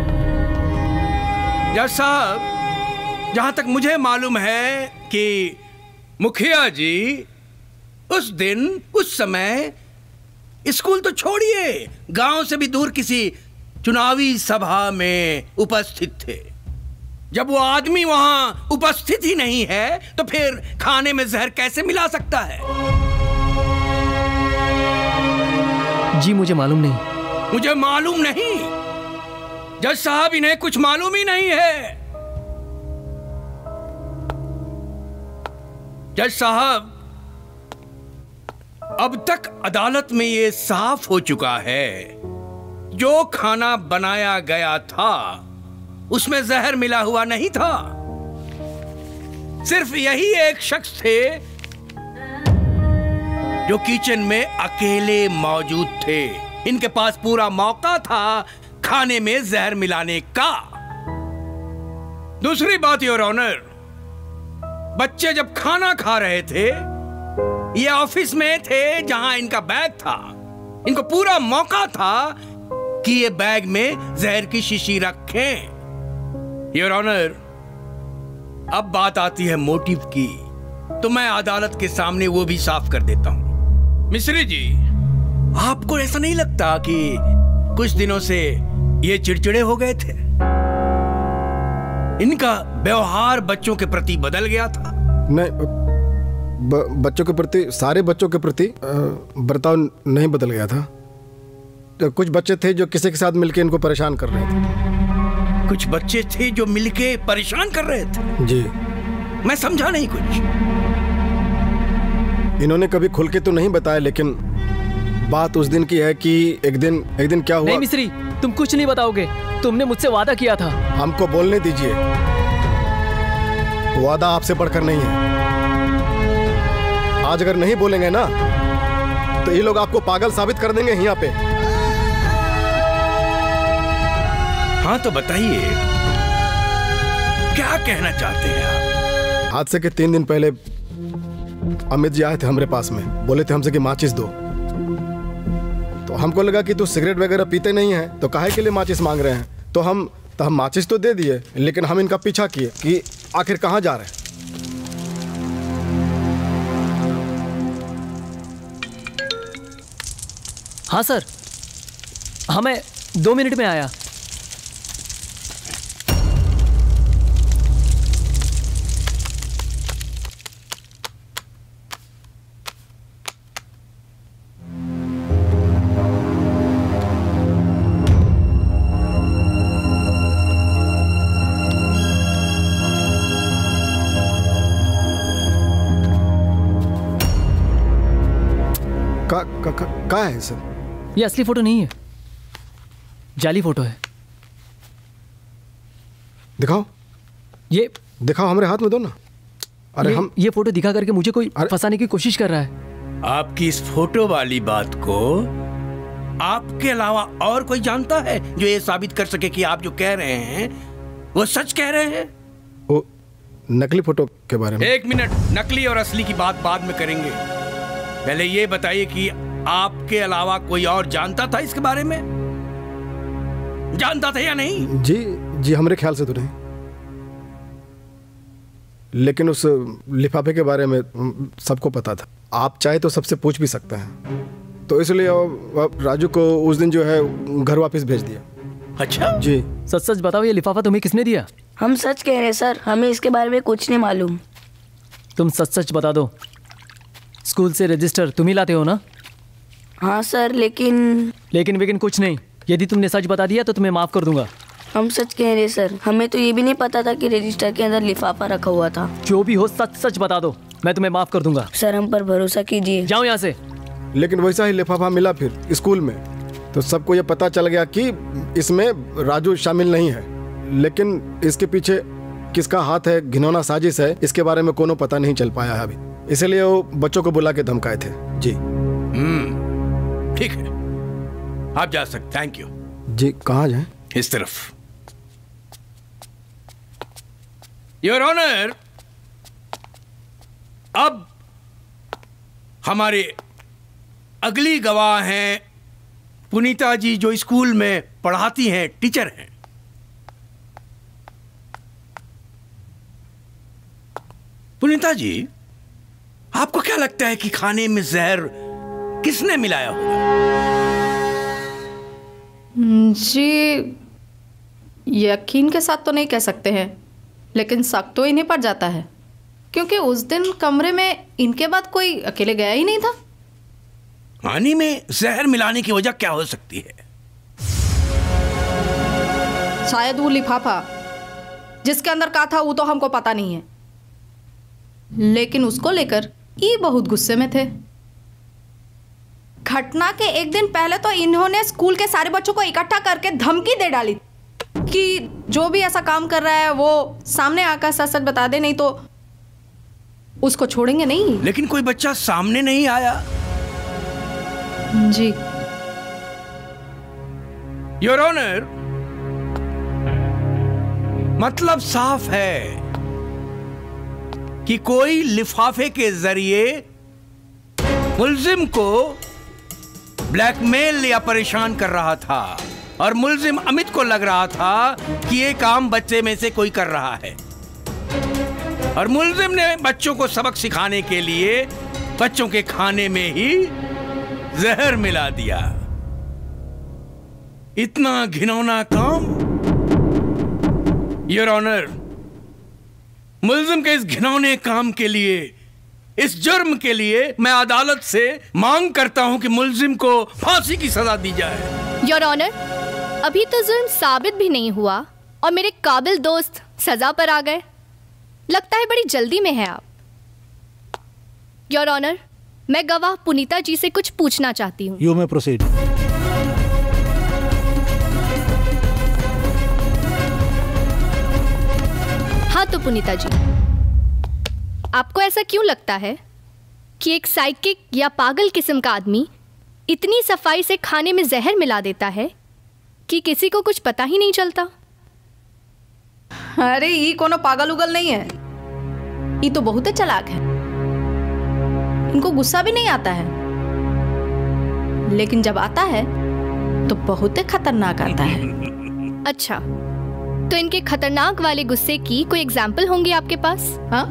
जज साहब, जहां तक मुझे मालूम है कि मुखिया जी उस दिन उस समय स्कूल तो छोड़िए, गांव से भी दूर किसी चुनावी सभा में उपस्थित थे। जब वो आदमी वहां उपस्थित ही नहीं है तो फिर खाने में जहर कैसे मिला सकता है? जी मुझे मालूम नहीं। मुझे मालूम नहीं? जज साहब, इन्हें कुछ मालूम ही नहीं है। जज साहब, अब तक अदालत में ये साफ हो चुका है, जो खाना बनाया गया था उसमें जहर मिला हुआ नहीं था। सिर्फ यही एक शख्स थे जो किचन में अकेले मौजूद थे। इनके पास पूरा मौका था खाने में जहर मिलाने का। दूसरी बात योर ऑनर, बच्चे जब खाना खा रहे थे ये ऑफिस में थे जहां इनका बैग था। इनको पूरा मौका था कि ये बैग में जहर की शीशी रखें। योर ऑनर, अब बात आती है मोटिव की, तो मैं अदालत के सामने वो भी साफ कर देता हूं। मिश्री जी, आपको ऐसा नहीं लगता कि कुछ दिनों से ये चिड़चिड़े हो गए थे? इनका व्यवहार बच्चों के प्रति बदल गया था? नहीं, बच्चों के प्रति, सारे बच्चों के प्रति बर्ताव नहीं बदल गया था। तो कुछ बच्चे थे जो किसी के साथ मिलकर इनको परेशान कर रहे थे। कुछ बच्चे थे जो मिलके परेशान कर रहे थे? जी। मैं समझा नहीं कुछ। इन्होंने कभी खुल के तो नहीं बताया, लेकिन बात उस दिन की है कि एक दिन क्या हुआ। नहीं मिस्री, तुम कुछ नहीं बताओगे, तुमने मुझसे वादा किया था। हमको बोलने दीजिए, वादा आपसे बढ़कर नहीं है। आज अगर नहीं बोलेंगे ना तो ये लोग आपको पागल साबित कर देंगे यहाँ पे। हाँ तो बताइए, क्या कहना चाहते हैं आप? आज से के 3 दिन पहले अमित जी आए थे हमारे पास में, बोले थे हमसे कि माचिस दो। तो हमको लगा कि तू सिगरेट वगैरह पीते नहीं है तो काहे के लिए माचिस मांग रहे हैं। तो हम माचिस तो दे दिए, लेकिन हम इनका पीछा किए कि आखिर कहाँ जा रहे हैं। हाँ सर, हाँ मैं 2 मिनट में आया। का है सर? ये असली फोटो नहीं है, जाली फोटो है। दिखाओ, ये दिखाओ, हमारे हाथ में दो ना। अरे ये फोटो दिखा करके मुझे कोई फंसाने की कोशिश कर रहा है। आपकी इस फोटो वाली बात को आपके अलावा और कोई जानता है जो ये साबित कर सके कि आप जो कह रहे हैं वो सच कह रहे हैं? वो नकली फोटो के बारे में। 1 मिनट, नकली और असली की बात बाद में करेंगे। पहले ये बताइए कि आपके अलावा कोई और जानता था इसके बारे में? जानता था या नहीं? जी हमारे ख्याल से तो नहीं, लेकिन उस लिफाफे के बारे में सबको पता था। आप चाहे तो सबसे पूछ भी सकते हैं। तो इसलिए राजू को उस दिन जो है घर वापस भेज दिया। अच्छा जी। सच सच बताओ, ये लिफाफा तुम्हें किसने दिया? हम सच कह रहे हैं सर, हमें इसके बारे में कुछ नहीं मालूम। तुम सच सच बता दो। स्कूल से रजिस्टर तुम ही लाते हो ना? हाँ सर, लेकिन कुछ नहीं। यदि तुमने सच बता दिया तो तुम्हें माफ कर दूंगा। हम सच कह रहे सर, हमें तो ये भी नहीं पता था कि रजिस्टर के अंदर लिफाफा रखा हुआ था। जो भी हो सच सच बता दो, मैं तुम्हें माफ कर दूंगा। सर हम पर भरोसा कीजिए। जाओ यहाँ से। लेकिन वैसा ही लिफाफा मिला फिर स्कूल में, तो सबको ये पता चल गया कि इसमें राजू शामिल नहीं है। लेकिन इसके पीछे किसका हाथ है, घिनौना साजिश है, इसके बारे में कोनो पता नहीं चल पाया है अभी। इसलिए वो बच्चों को बुला के धमकाए थे। जी ठीक है, आप जा सकते। थैंक यू जी। कहाँ जाए? इस तरफ। योर ऑनर, अब हमारे अगली गवाह हैं पुनीता जी, जो स्कूल में पढ़ाती हैं, टीचर हैं। पुनीता जी, आपको क्या लगता है कि खाने में जहर किसने मिलाया होगा? जी, यकीन के साथ तो नहीं कह सकते हैं, लेकिन शक तो इन्हीं पर जाता है, क्योंकि उस दिन कमरे में इनके बाद कोई अकेले गया ही नहीं था। पानी में जहर मिलाने की वजह क्या हो सकती है? शायद वो लिफाफा जिसके अंदर का था वो तो हमको पता नहीं है, लेकिन उसको लेकर ये बहुत गुस्से में थे। घटना के एक दिन पहले तो इन्होंने स्कूल के सारे बच्चों को इकट्ठा करके धमकी दे डाली कि जो भी ऐसा काम कर रहा है वो सामने आकर सच सच बता दे, नहीं तो उसको छोड़ेंगे नहीं। लेकिन कोई बच्चा सामने नहीं आया। जी योर ऑनर, मतलब साफ है कि कोई लिफाफे के जरिए मुल्जिम को ब्लैकमेल या परेशान कर रहा था, और मुल्जिम अमित को लग रहा था कि ये काम बच्चे में से कोई कर रहा है, और मुल्जिम ने बच्चों को सबक सिखाने के लिए बच्चों के खाने में ही जहर मिला दिया। इतना घिनौना काम। योर ऑनर, मुल्जिम के इस घिनौने काम के लिए, इस जुर्म के लिए मैं अदालत से मांग करता हूं कि मुल्जिम को फांसी की सजा दी जाए। योर ऑनर, अभी तो जुर्म साबित भी नहीं हुआ और मेरे काबिल दोस्त सजा पर आ गए। लगता है बड़ी जल्दी में है आप। योर ऑनर, मैं गवाह पुनीता जी से कुछ पूछना चाहती हूँ। You may proceed. हाँ तो पुनीता जी, आपको ऐसा क्यों लगता है कि एक साइकिक या पागल किस्म का आदमी इतनी सफाई से खाने में जहर मिला देता है कि किसी को कुछ पता ही नहीं चलता? अरे ये कोनो पागल उगल नहीं है, ये तो बहुत चालाक है। इनको गुस्सा भी नहीं आता है, लेकिन जब आता है तो बहुत खतरनाक आता है। अच्छा, तो इनके खतरनाक वाले गुस्से की कोई एग्जाम्पल होंगी आपके पास? हाँ,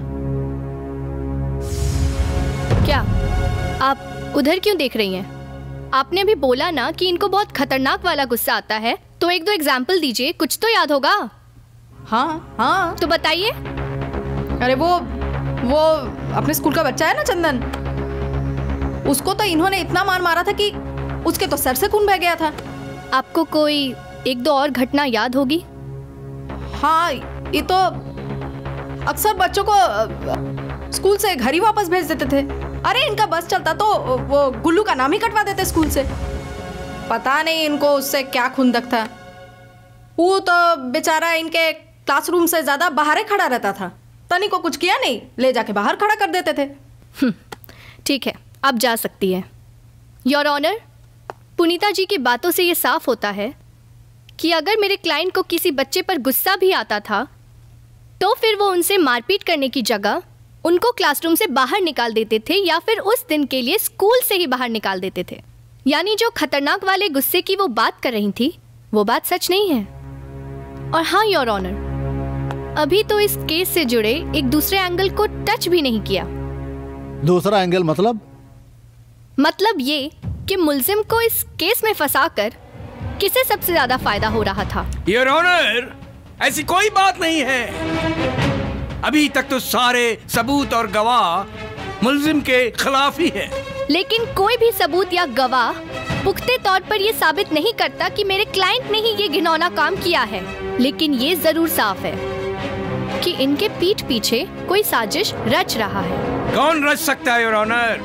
क्या आप उधर क्यों देख रही हैं? आपने भी बोला ना कि इनको बहुत खतरनाक वाला गुस्सा आता है, तो एक दो एग्जाम्पल दीजिए, कुछ तो याद होगा। हाँ हाँ तो बताइए। अरे वो अपने स्कूल का बच्चा है ना चंदन, उसको तो इन्होंने इतना मार मारा था कि उसके तो सर से खून बह गया था। आपको कोई एक दो और घटना याद होगी? हाँ, ये तो अक्सर बच्चों को स्कूल से घर ही वापस भेज देते थे। अरे इनका बस चलता तो वो गुल्लू का नाम ही कटवा देते स्कूल से। पता नहीं इनको उससे क्या खुंदक था। वो तो बेचारा इनके क्लासरूम से ज्यादा बाहर ही खड़ा रहता था। तनी को कुछ किया नहीं, ले जाके बाहर खड़ा कर देते थे। ठीक है, आप जा सकती है। योर ऑनर, पुनीता जी की बातों से ये साफ होता है कि अगर मेरे क्लाइंट को किसी बच्चे पर गुस्सा भी आता था तो फिर वो उनसे मारपीट करने की जगह उनको क्लासरूम से बाहर निकाल देते थे, या फिर उस दिन के लिए स्कूल से ही बाहर निकाल देते थे। यानी जो खतरनाक वाले गुस्से की वो बात कर रही थी वो बात सच नहीं है। और हाँ योर ऑनर, अभी तो इस केस से जुड़े एक दूसरे एंगल को टच भी नहीं किया। दूसरा एंगल मतलब ये कि मुल्जिम को इस केस में फंसाकर किसे सबसे ज्यादा फायदा हो रहा था। योर ऑनर, ऐसी कोई बात नहीं है। अभी तक तो सारे सबूत और गवाह मुल्जिम के खिलाफ ही है। लेकिन कोई भी सबूत या गवाह पुख्ते तौर पर ये साबित नहीं करता कि मेरे क्लाइंट ने ही ये घिनौना काम किया है। लेकिन ये जरूर साफ है कि इनके पीठ पीछे कोई साजिश रच रहा है। कौन रच सकता है योर ऑनर?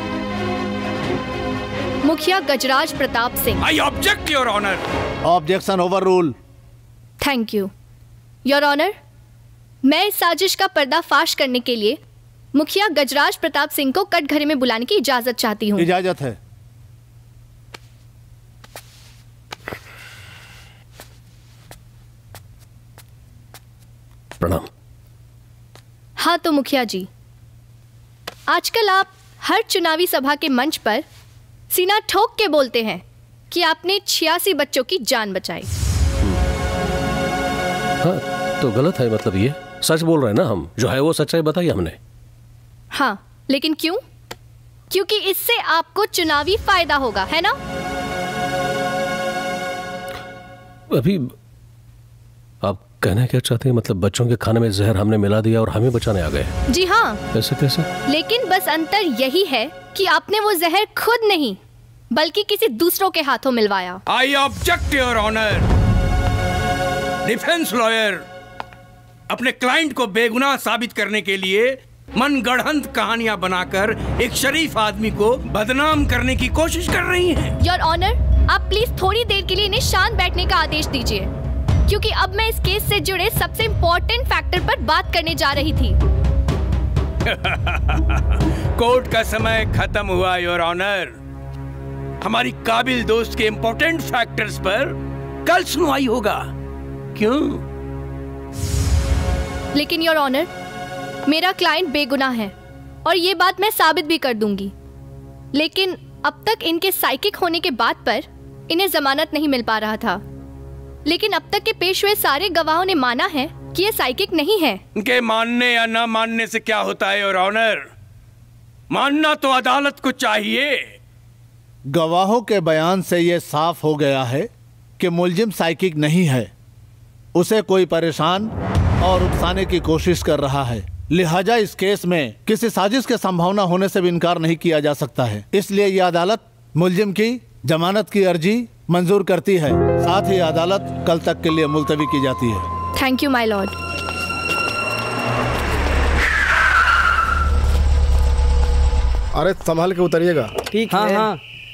मुखिया Gajraj Pratap Singh. I object your honour. Objection overrule. Thank you your honour. मैं इस साजिश का पर्दाफाश करने के लिए मुखिया गजराज प्रताप सिंह को कटघरे में बुलाने की इजाजत चाहती हूँ। इजाजत है। प्रणाम। हाँ तो मुखिया जी, आजकल आप हर चुनावी सभा के मंच पर सीना ठोक के बोलते हैं कि आपने 86 बच्चों की जान बचाई। हाँ तो गलत है, मतलब ये सच बोल रहे हैं ना हम, जो है वो सच्चाई बताई हमने। हाँ लेकिन क्यों? क्योंकि इससे आपको चुनावी फायदा होगा, है ना? अभी आप कहना क्या चाहते हैं? मतलब बच्चों के खाने में जहर हमने मिला दिया और हमें बचाने आ गए? जी हाँ। ऐसे कैसे? लेकिन बस अंतर यही है कि आपने वो जहर खुद नहीं बल्कि किसी दूसरों के हाथों मिलवाया। I object your honour. Defence lawyer अपने क्लाइंट को बेगुनाह साबित करने के लिए मनगढ़ंत कहानियां बनाकर एक शरीफ आदमी को बदनाम करने की कोशिश कर रही हैं। योर ऑनर, आप प्लीज थोड़ी देर के लिए इन्हें शांत बैठने का आदेश दीजिए, क्योंकि अब मैं इस केस से जुड़े सबसे इम्पोर्टेंट फैक्टर पर बात करने जा रही थी। कोर्ट का समय खत्म हुआ योर ऑनर। हमारी काबिल दोस्त के इम्पोर्टेंट फैक्टर्स पर कल सुनवाई होगा। क्यों? लेकिन योर ऑनर, मेरा क्लाइंट बेगुनाह है और ये बात मैं साबित भी कर दूंगी। लेकिन अब तक इनके साइकिक होने के बाद पर इन्हें जमानत नहीं मिल पा रहा था। लेकिन अब तक के पेश हुए सारे गवाहों ने माना है कि ये साइकिक नहीं है। इनके मानने या ना मानने से क्या होता है योर ऑनर? मानना तो अदालत को चाहिए। गवाहों के बयान से यह साफ हो गया है कि मुलजिम साइकिक नहीं है, उसे कोई परेशान और उकसाने की कोशिश कर रहा है। लिहाजा इस केस में किसी साजिश के संभावना होने से भी इनकार नहीं किया जा सकता है। इसलिए यह अदालत मुलजिम की जमानत की अर्जी मंजूर करती है। साथ ही अदालत कल तक के लिए मुलतवी की जाती है। Thank you my lord. अरे संभाल के उतरिएगा। ठीक है। हाँ।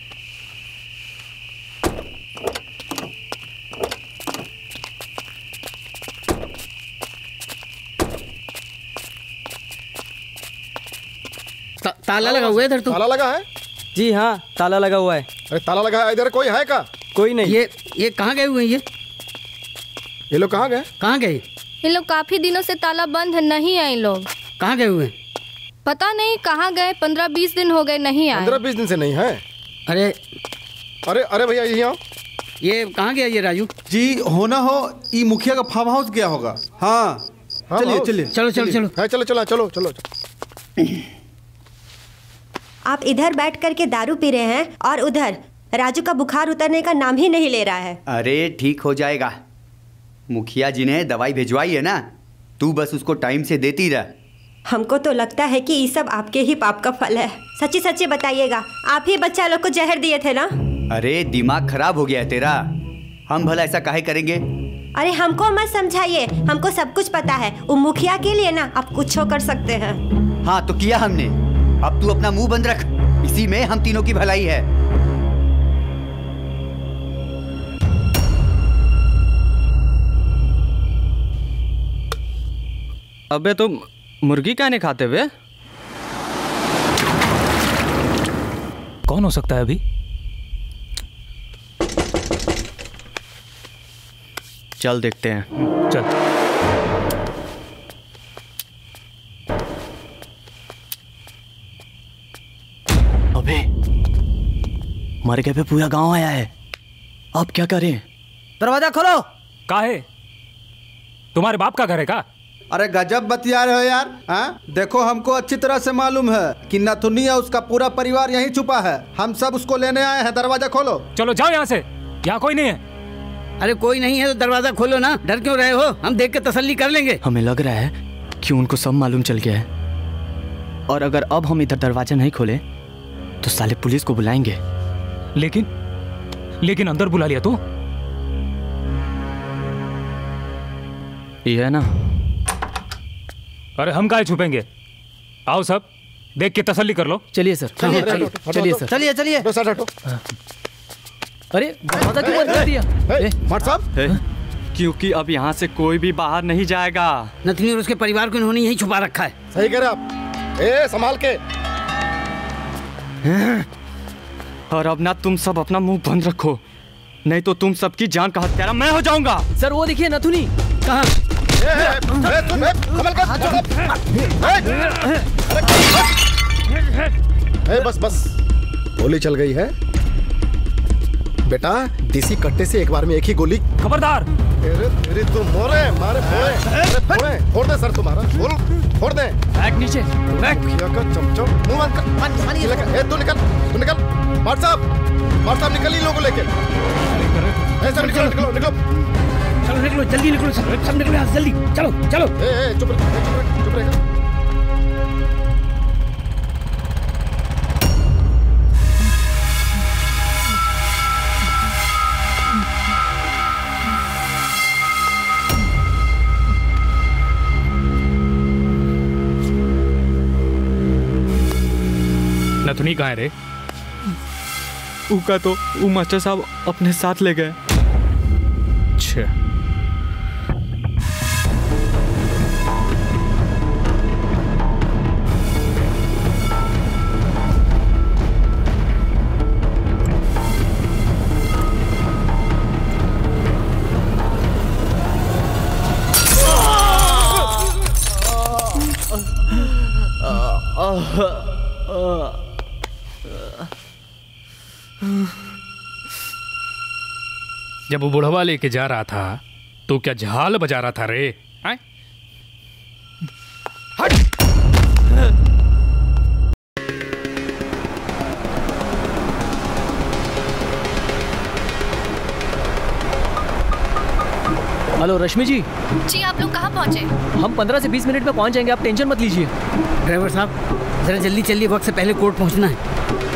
ताला लगा हुआ है इधर। तो ताला लगा है? जी हाँ, ताला लगा हुआ है। अरे ताला लगा है इधर, कोई है का? कोई नहीं। ये कहाँ गए हुए हैं? ये लोग कहाँ गए? कहाँ गए? ये लोग काफी दिनों से ताला बंद है, नहीं आए लोग। कहाँ गए हुए? पता नहीं कहाँ गए, 15-20 दिन हो गए नहीं आए। 15-20 दिन से नहीं है? अरे अरे अरे भैया ये आओ। ये कहाँ गया ये राजू जी? होना हो ये मुखिया का फार्म हाउस गया होगा। हाँ चलिए चलिए। चलो चलो चलो। हाँ चलो चलो चलो चलो। आप इधर बैठ करके दारू पी रहे हैं और उधर राजू का बुखार उतरने का नाम ही नहीं ले रहा है। अरे ठीक हो जाएगा, मुखिया जी ने दवाई भिजवाई है ना, तू बस उसको टाइम से देती रह। हमको तो लगता है कि ये सब आपके ही पाप का फल है। सच्ची सच्ची बताइएगा, आप ही बच्चा लोग को जहर दिए थे ना? अरे दिमाग खराब हो गया है तेरा, हम भला ऐसा काहे करेंगे? अरे हमको मत समझाइए, हमको सब कुछ पता है। वो मुखिया के लिए ना आप कुछ कर सकते हैं। हाँ तो किया हमने, अब तू अपना मुंह बंद रख, इसी में हम तीनों की भलाई है। अबे तुम मुर्गी क्या नहीं खाते हुए? कौन हो सकता है अभी? चल देखते हैं। चल। अबे हमारे घर पे पूरा गांव आया है, अब क्या करें? दरवाजा खोलो। काहे? तुम्हारे बाप का घर है का? अरे गजब बतिया रहे हो यार। हाँ देखो, हमको अच्छी तरह से मालूम है कि नथुनी और उसका पूरा परिवार यहीं छुपा है। हम सब उसको लेने आए हैं, दरवाजा खोलो। चलो जाओ यहाँ से, यहाँ कोई नहीं है। अरे कोई नहीं है तो दरवाजा खोलो ना, डर क्यों रहे हो? हम देख के तसल्ली कर लेंगे। हमें लग रहा है कि उनको सब मालूम चल गया है, और अगर अब हम इधर दरवाजा नहीं खोले तो साले पुलिस को बुलाएंगे। लेकिन अंदर बुला लिया तो? ये है ना। अरे हम काहे छुपेंगे? आओ सब, देख के तसल्ली कर लो। चलिए सर, चलिए सर, चलिए। अरे दरवाजा क्यों बंद कर दिया? क्योंकि अब यहाँ से कोई भी बाहर नहीं जाएगा। नथनी और उसके परिवार को इन्होंने यही छुपा रखा है। सही कह रहे आप। संभाल के। और अब ना तुम सब अपना मुंह बंद रखो, नहीं तो तुम सबकी जान का हत्यारा मैं हो जाऊंगा। सर वो देखिए नथुनी। कहाँ? बस गोली चल गई है बेटा। देसी कट्टे से एक बार में एक ही गोली। खबरदार। तेरे तो मोरे मारे फोड़ दे सर तुम्हारा। फोड़ दे। बैग नीचे। बैग चमचम मुंह बंद कर। तू निकल मार साहब निकल इन लोगों को लेके। निकलो निकलो जल्दी निकलो सब निकलो यहाँ जल्दी। चलो चुप रह। नथुनी कहाँ है रे? उका तो मास्टर साहब अपने साथ ले गए। अच्छा। जब वो बुढ़वा लेके जा रहा था तो क्या झाल बजा रहा था रे? हेलो रश्मि जी। जी आप लोग कहाँ पहुँचे? हम 15 से 20 मिनट में पहुँच जाएंगे, आप टेंशन मत लीजिए। ड्राइवर साहब जरा जल्दी चलिए, वक्त से पहले कोर्ट पहुँचना है।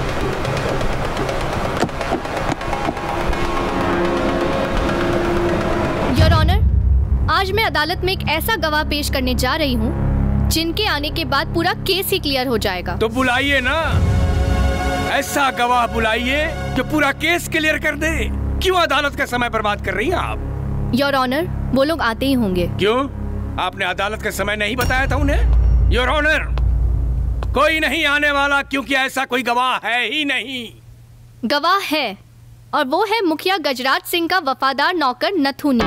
योर ऑनर, आज मैं अदालत में एक ऐसा गवाह पेश करने जा रही हूँ जिनके आने के बाद पूरा केस ही क्लियर हो जाएगा। तो बुलाइए ना, ऐसा गवाह बुलाइए जो पूरा केस क्लियर कर दे। क्यों अदालत का समय बर्बाद कर रही हैं आप? योर ऑनर, वो लोग आते ही होंगे। क्यों? आपने अदालत का समय नहीं बताया था उन्हें? योर ऑनर, कोई नहीं आने वाला क्योंकि ऐसा कोई गवाह है ही नहीं। गवाह है, और वो है मुखिया गजराज सिंह का वफादार नौकर नथुनी।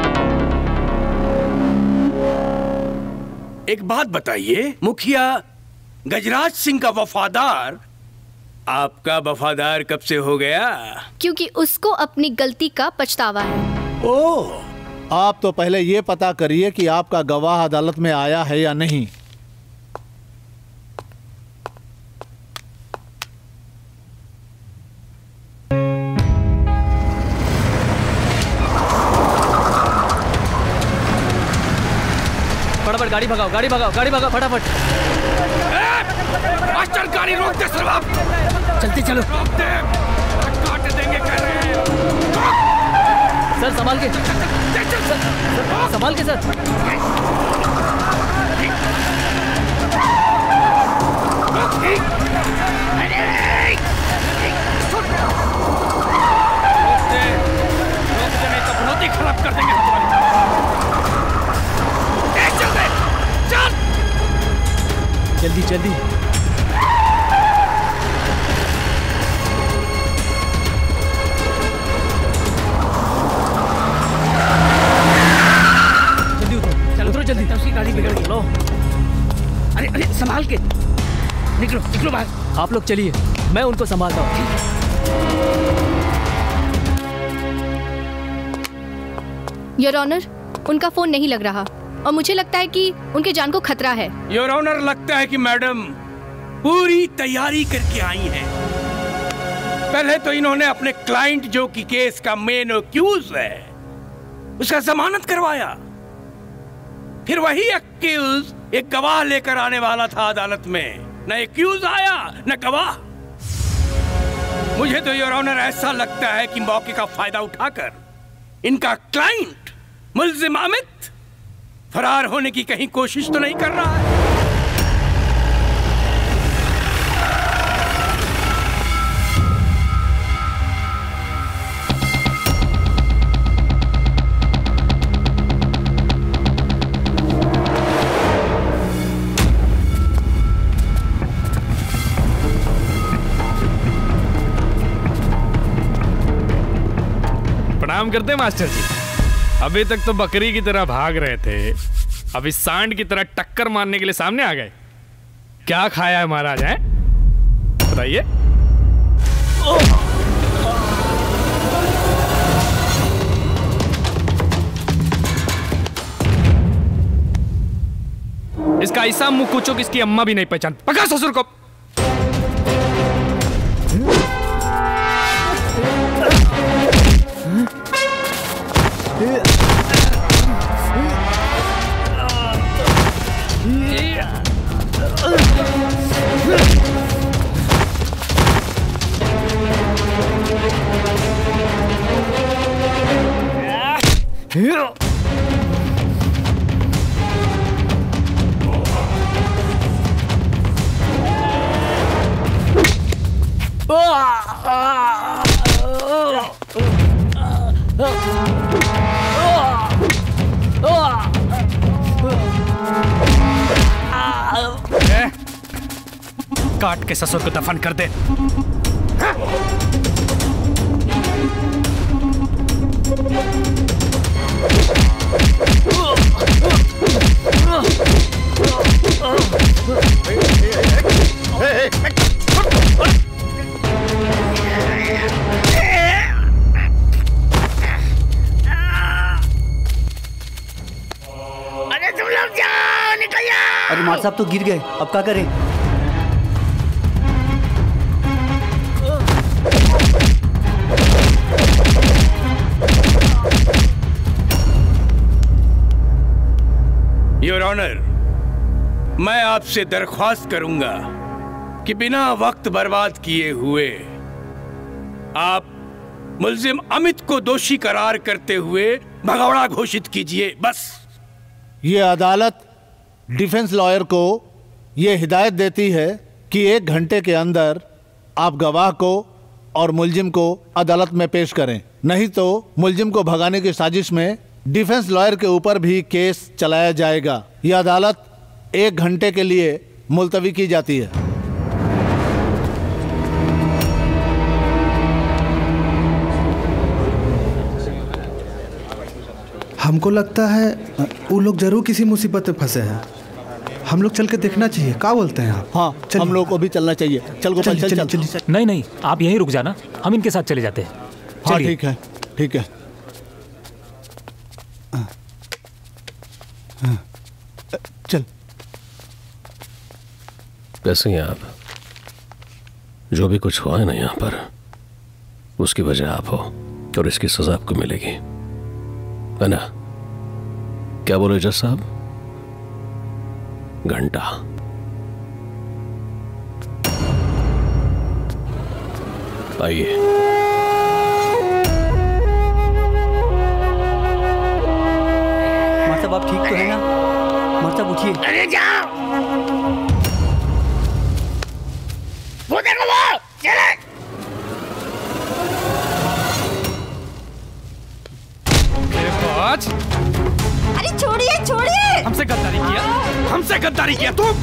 एक बात बताइए, मुखिया गजराज सिंह का वफादार आपका वफादार कब से हो गया? क्योंकि उसको अपनी गलती का पछतावा है। ओह, आप तो पहले ये पता करिए कि आपका गवाह अदालत में आया है या नहीं। फटाफट गाड़ी भगाओ फटाफट। मास्टर गाड़ी रोक दे सर, आप चलते चलो। रोक दे, काट देंगे कह रहे हैं। सर संभाल के, संभाल के सर। नहीं तो बहुत ही खराब कर देंगे हमारी। जल्दी जल्दी। उतरो जल्दी, उसकी गाड़ी बिगड़ गई। लो, अरे संभाल के निकलो बाहर। आप लोग चलिए, मैं उनको संभालता हूँ। योर ऑनर, उनका फोन नहीं लग रहा और मुझे लगता है कि उनके जान को खतरा है। योर ऑनर, लगता है कि मैडम पूरी तैयारी करके आई हैं। पहले तो इन्होंने अपने क्लाइंट जो कि केस का मेन एक्यूज है उसका जमानत करवाया। फिर वही एक्यूज एक गवाह लेकर आने वाला था अदालत में। न एक्यूज आया न गवाह। मुझे तो योर ऑनर ऐसा लगता है कि मौके का फायदा उठाकर इनका क्लाइंट मुल्जिम अमित फरार होने की कहीं कोशिश तो नहीं कर रहा है। प्रणाम करते मास्टर जी। अभी तक तो बकरी की तरह भाग रहे थे, अभी सांड की तरह टक्कर मारने के लिए सामने आ गए। क्या खाया है महाराज हैं? बताइए। इसका ऐसा मुंह कुचो किसकी अम्मा भी नहीं पहचान। पकड़ ससुर को। काट के ससुर को दफन कर दे। अरे तुम लोग जाओ, निकल जाओ। अरे मार साहब तो गिर गए, अब क्या करें? योर ऑनर, मैं आपसे दरख्वास्त करूंगा कि बिना वक्त बर्बाद किए हुए आप मुल्जिम अमित को दोषी करार करते हुए भगौड़ा घोषित कीजिए। बस। ये अदालत डिफेंस लॉयर को ये हिदायत देती है कि 1 घंटे के अंदर आप गवाह को और मुल्जिम को अदालत में पेश करें, नहीं तो मुल्जिम को भगाने की साजिश में डिफेंस लॉयर के ऊपर भी केस चलाया जाएगा। यह अदालत 1 घंटे के लिए मुलतवी की जाती है। हमको लगता है वो लोग जरूर किसी मुसीबत में फंसे हैं। हम लोग चल के देखना चाहिए। क्या बोलते हैं आप? हाँ, हम लोग को भी चलना चाहिए। चल गोपाल, चल चल। नहीं नहीं, आप यहीं रुक जाना, हम इनके साथ चले जाते हैं। हाँ ठीक है, ठीक है। चल। कैसे हैं आप? जो भी कुछ हुआ है ना यहाँ पर, उसकी वजह आप हो और इसकी सजा आपको मिलेगी, है ना? क्या बोले जज साहब? घंटा। आइए। मार साहब आप ठीक तो है ना? मार साहब उठिए। अरे जाओ, वो देखो वो चले। अरे छोड़िए छोड़िए। हमसे गद्दारी किया, हमसे गद्दारी किया तू।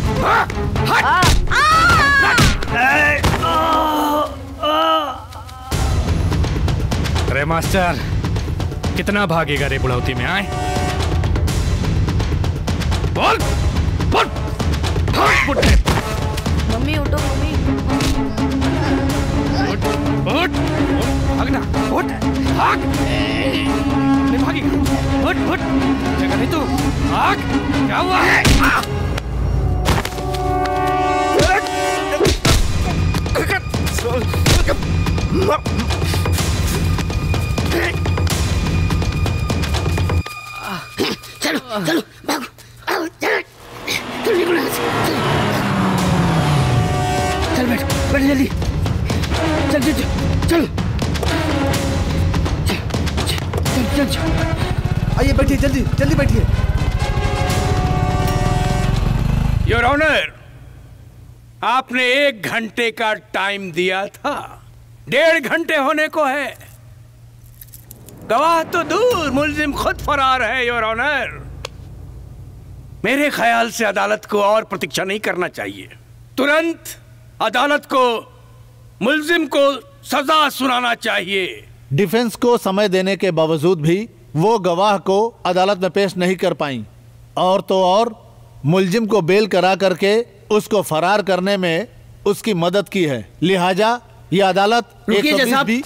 अरे मास्टर, कितना भागेगा रे बुढ़ौती में? आए बोल बोल। मम्मी उठो, मम्मी उठ भागना, उठ भाग। नहीं भागेगा, उठ उठ। जगह नहीं तू, भाग। क्या हुआ है? चलो भागो, आओ, चल निकलो यहाँ से। चल बैठ बैठ जल्दी, चल चल चल चल चल। आइए बैठिए, जल्दी जल्दी बैठिए। योर ऑनर, आपने 1 घंटे का टाइम दिया था, 1.5 घंटे होने को है। गवाह तो दूर, मुलजिम खुद फरार है। योर ऑनर, मेरे ख्याल से अदालत को और प्रतीक्षा नहीं करना चाहिए। तुरंत अदालत को मुलजिम को सजा सुनाना चाहिए। डिफेंस को समय देने के बावजूद भी वो गवाह को अदालत में पेश नहीं कर पाई, और तो और मुलजिम को बेल करा करके उसको फरार करने में उसकी मदद की है। लिहाजा ये अदालत 120 भी।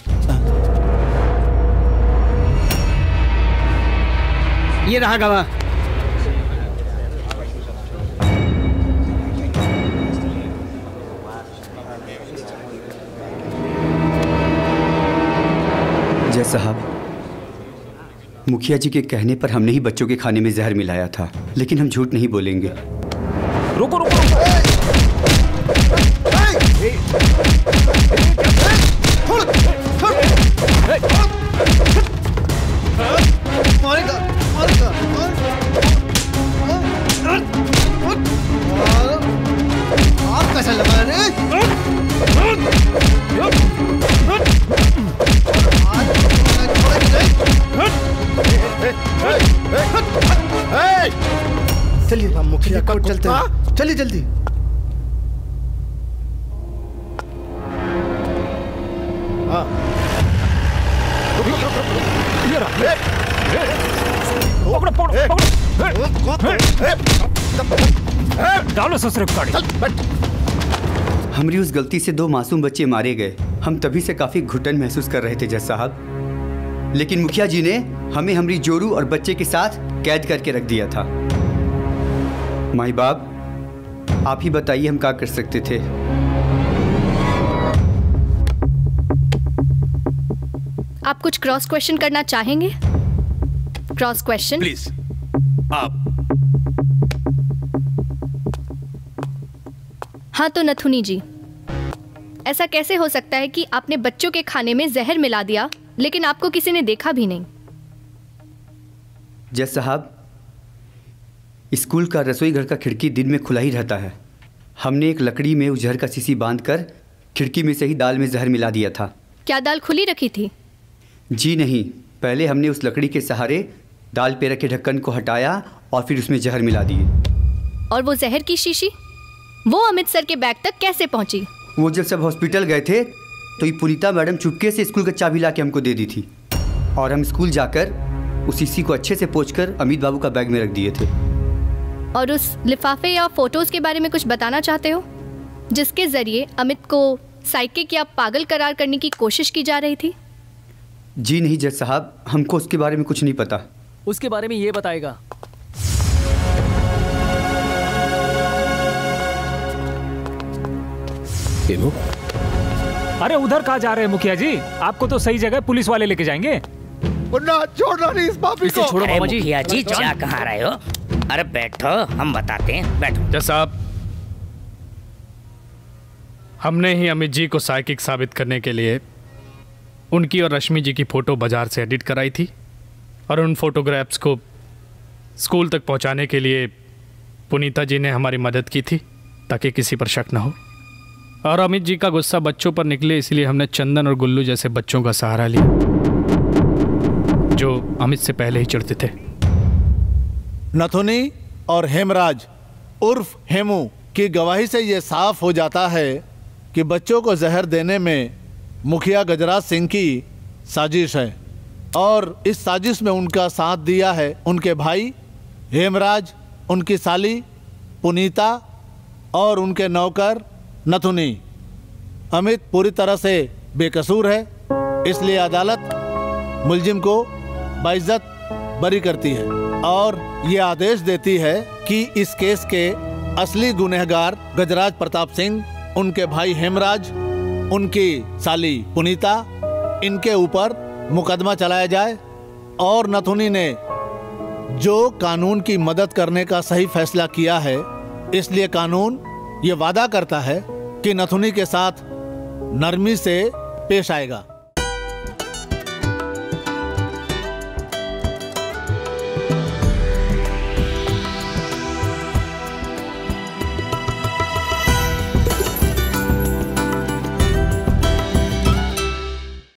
ये रहा गवाह। जज साहब, मुखिया जी के कहने पर हमने ही बच्चों के खाने में जहर मिलाया था, लेकिन हम झूठ नहीं बोलेंगे। रुको रुको आप कैसा लगा रे? चलिए हम मुखिया कोर्ट चलते हैं, चलिए जल्दी। हाँ डालो ससुर गाड़ी। हमारी उस गलती से 2 मासूम बच्चे मारे गए। हम तभी से काफी घुटन महसूस कर रहे थे जज साहब, लेकिन मुखिया जी ने हमें हमारी जोरू और बच्चे के साथ कैद करके रख दिया था। माई बाप, आप ही बताइए हम क्या कर सकते थे। आप कुछ क्रॉस क्वेश्चन करना चाहेंगे? Cross question please. आप हाँ तो नथुनी जी, ऐसा कैसे हो सकता है कि आपने बच्चों के खाने में जहर मिला दिया लेकिन आपको किसी ने देखा भी नहीं? जज साहब, स्कूल का रसोई घर का खिड़की दिन में खुला ही रहता है। हमने एक लकड़ी में उस जहर का शीशी बांधकर खिड़की में से ही दाल में जहर मिला दिया था। क्या दाल खुली रखी थी? जी नहीं, पहले हमने उस लकड़ी के सहारे दाल पे रखे ढक्कन को हटाया और फिर उसमें जहर मिला दिए। और वो जहर की शीशी वो अमित सर के बैग तक कैसे पहुंची? वो जब सब हॉस्पिटल गए थे तो ये पुनीता मैडम चुपके से स्कूल का चाबी ला के हमको दे दी थी, और हम स्कूल जाकर उस शीशी को अच्छे से पोंछकर अमित बाबू का बैग में रख दिए थे। और उस लिफाफे या फोटोज के बारे में कुछ बताना चाहते हो जिसके जरिए अमित को साइकिक या पागल करार करने की कोशिश की जा रही थी? जी नहीं जज साहब, हमको उसके बारे में कुछ नहीं पता। उसके बारे में ये बताएगा। अरे उधर कहाँ जा रहे हैं मुखिया जी? आपको तो सही जगह पुलिस वाले लेके जाएंगे। मुन्ना छोड़ना नहीं इस पापी को। छोड़ो अरे मामा जी। मुखिया जी जा कहाँ रहे हो? अरे बैठो, हम बताते हैं, बैठो। जज साहब, हमने ही अमित जी को साइकिक साबित करने के लिए उनकी और रश्मि जी की फ़ोटो बाज़ार से एडिट कराई थी, और उन फोटोग्राफ्स को स्कूल तक पहुंचाने के लिए पुनीता जी ने हमारी मदद की थी ताकि किसी पर शक न हो। और अमित जी का गुस्सा बच्चों पर निकले, इसलिए हमने चंदन और गुल्लू जैसे बच्चों का सहारा लिया जो अमित से पहले ही चिढ़ते थे। नथुनी और हेमराज उर्फ हेमू की गवाही से ये साफ हो जाता है कि बच्चों को जहर देने में मुखिया गजराज सिंह की साजिश है, और इस साजिश में उनका साथ दिया है उनके भाई हेमराज, उनकी साली पुनीता और उनके नौकर नथुनी। अमित पूरी तरह से बेकसूर है, इसलिए अदालत मुलजिम को बाइज्जत बरी करती है और ये आदेश देती है कि इस केस के असली गुनहगार गजराज प्रताप सिंह, उनके भाई हेमराज, उनकी साली पुनीता, इनके ऊपर मुकदमा चलाया जाए। और नथुनी ने जो कानून की मदद करने का सही फैसला किया है, इसलिए कानून ये वादा करता है कि नथुनी के साथ नरमी से पेश आएगा।